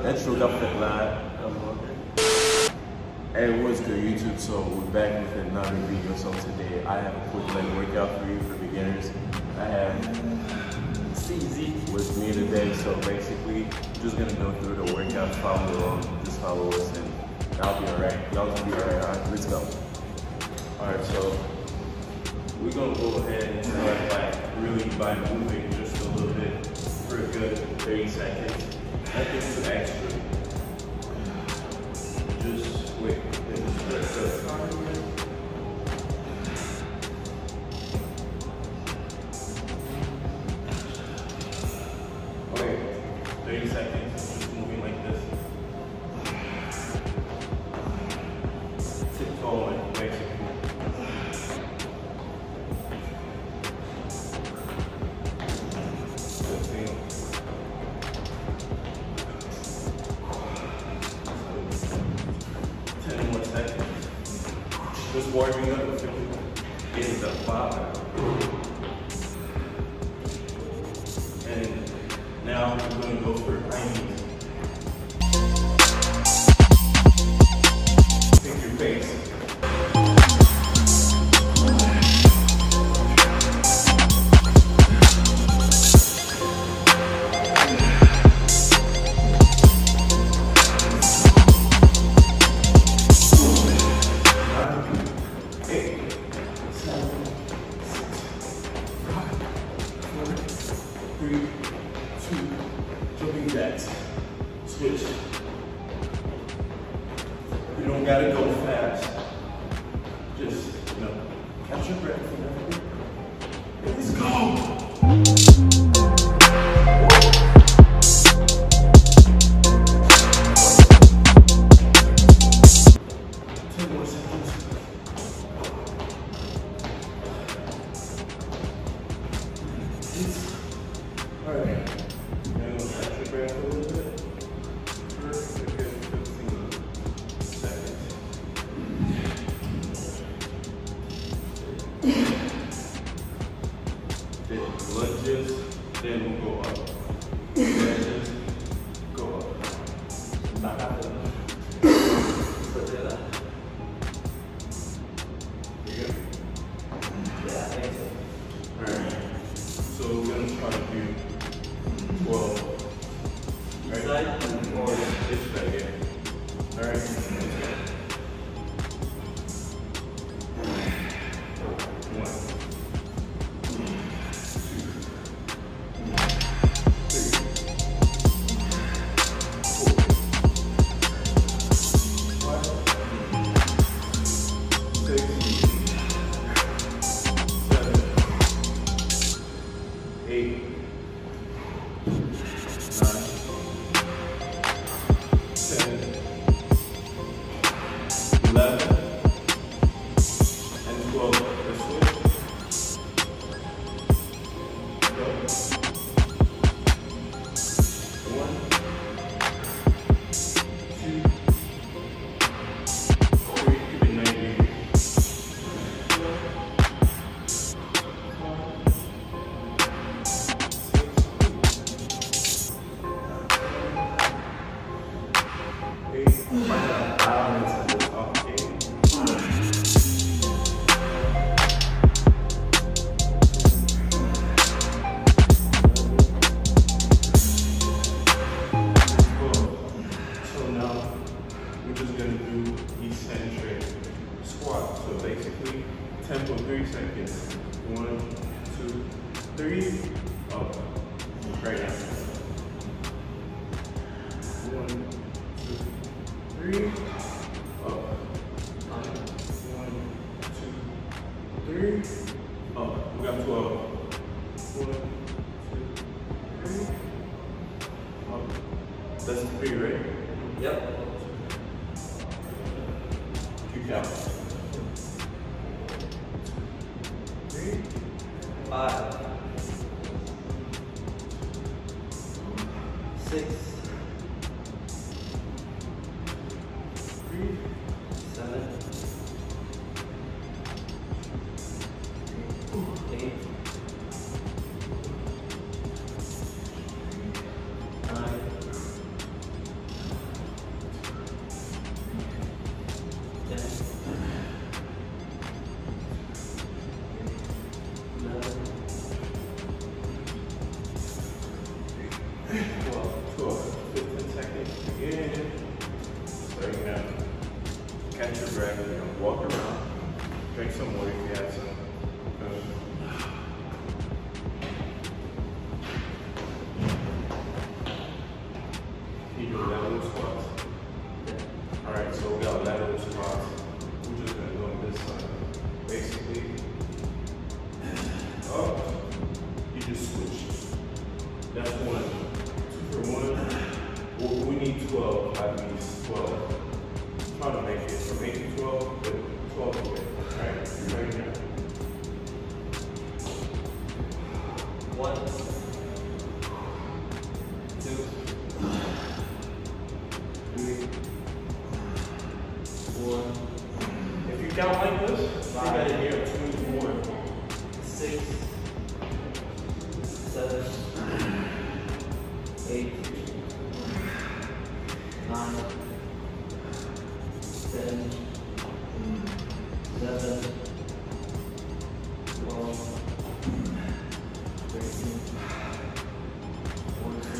Intro Government Live. Hey, what's good YouTube? So we're back with another video. So today I have a quick leg workout for you for beginners. I have Ceezy with me today. So basically, just gonna go through the workout, follow along, just follow us, and I'll be alright. Y'all gonna be alright. Alright, let's go. Alright, so we're gonna go ahead and start really by moving just a little bit for a good 30 seconds. Nothing too extra. Just wait. Okay, 30 seconds. Just moving like this. Tiptoeing, basically. Just warming up, getting the vibe. And now we're going to go for high knees. Take your pace. Three, two, jumping jacks, switch. You don't gotta go fast. Just, catch your breath. Let's go! 10 more seconds. Alright, now catch your breath a little bit for a good 15 seconds. Then lunges, then we'll go up. Lunges, go up. Back up. Put that up. You good? Yeah, I think so. Alright, so we're going to try to do 12. Right? Side or this side here. Alright. Let's go. 1, 2, 3, 4, 5, 6, 7, 8, 11 and 12. Let's switch. Go. 1, 2, 3. Keep it 90 degrees. 4, 5, 6, 8. We're just going to do eccentric squat. So basically, tempo 3 seconds. 1, 2, 3, up. Right now. 1, 2, 3, up. 1, 2, 3, up. We got 12. 1, 2, 3, up. That's 3, right? Yep. You count. 3, 5, 6, 3, 7, 8, 9, just switch. That's 1. 2 for 1. Well, we need 12, at least 12. Try to make it from 8 to 12, but 12 away. Alright, you ready now? 1, 2, 3, 4. If you count like this, you got it here 2 more. 6, 7, 8, 9, 10, 11, 12, 13, 14,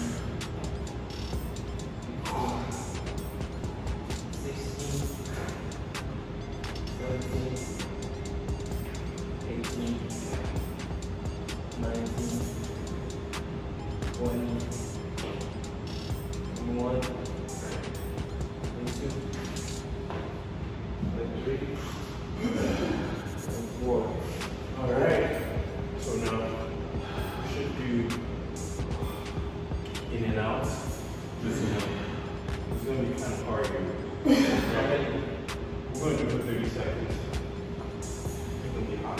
16, 17, 18, 19, 20, 21, 22, 23, 24. Alright, so now you should do in and out. Just, it's going to be kind of hard here. Right? We're going to do it for 30 seconds. It's going to be hot.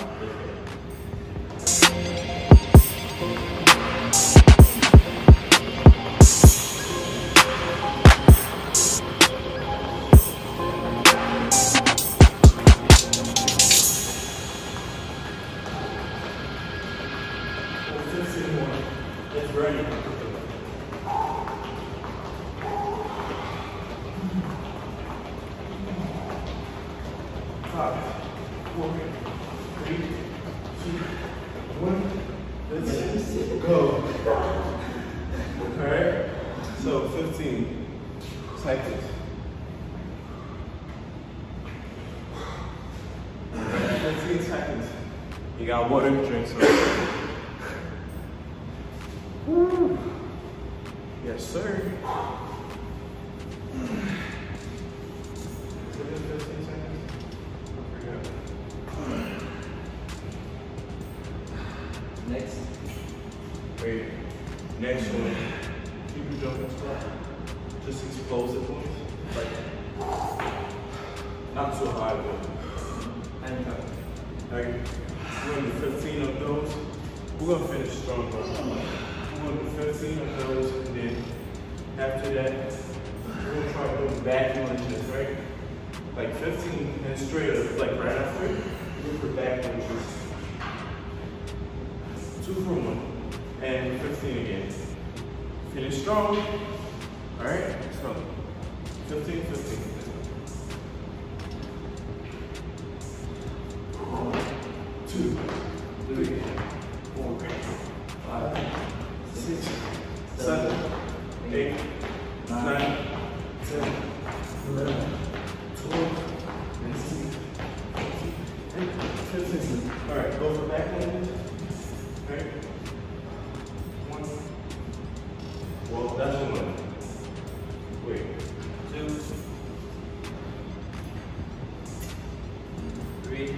It's ready. 5, 4, 3, 2, 1. Let's go. Alright, so 15 seconds. 15 seconds. You got water, drink some. Woo. Yes, sir. 15 seconds. Next. Wait. Next one. Keep your jumping squat. Just explosive ones. Like, not so high, but like, we're gonna do 15 of those. We're gonna finish strong, bro. We're gonna do 15 of those, and then after that, we're gonna try those back lunges, right? Like 15 and straight up, like right after, look for back lunges. 2 for 1, and 15 again. Finish strong. All right, so 15, 15. 2, 3, 4, 5, 6, 7, 8, 9, 10, 11, 12, 13, 15. All right, go for back lunges. All right. 1. Well, that's 1. Wait. 2, 3,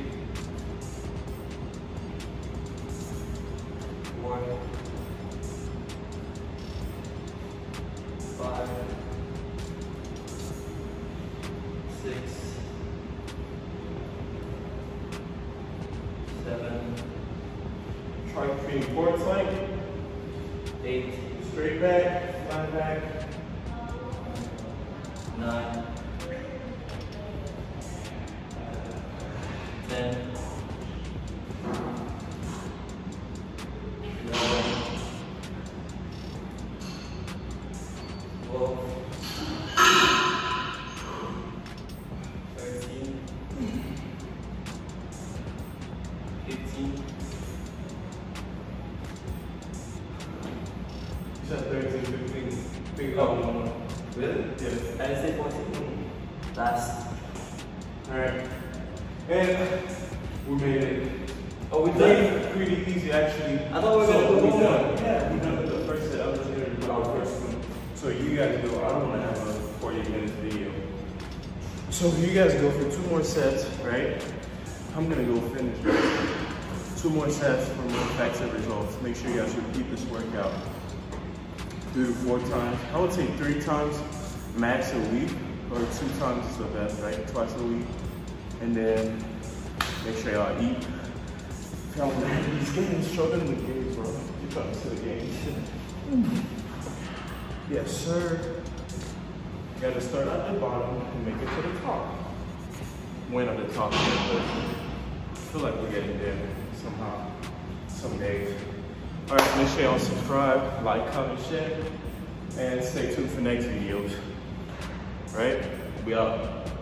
4, 5, 6, 7, try creating forward plank. 8, Straight back, flat back. 9, 10, 11, 12, 13, 15, You said 13, 15. Big Oh. up. No. Really? Yes. I didn't say 14. Last. Alright. And we made it. Oh, we Made did? it pretty easy actually. I thought we were gonna do we one done. more. Yeah, we done the first set. I was gonna do our first one. So you guys go. I don't want to have a 40-minute video. So you guys go for 2 more sets, right? I'm gonna go finish. Right? 2 2 more sets for more effective results. Make sure you guys repeat this workout 3 to 4 times. I would say 3 times max a week, or 2 times is the best, right? Twice a week. And then make sure y'all eat. If y'all want to have these games, show them the games, bro. You're trying to see the games. Yes, sir. You gotta start at the bottom and make it to the top. Win at the top, but I feel like we're getting there somehow, some days. All right, make sure y'all subscribe, like, comment, share, and stay tuned for next videos. All right, we out.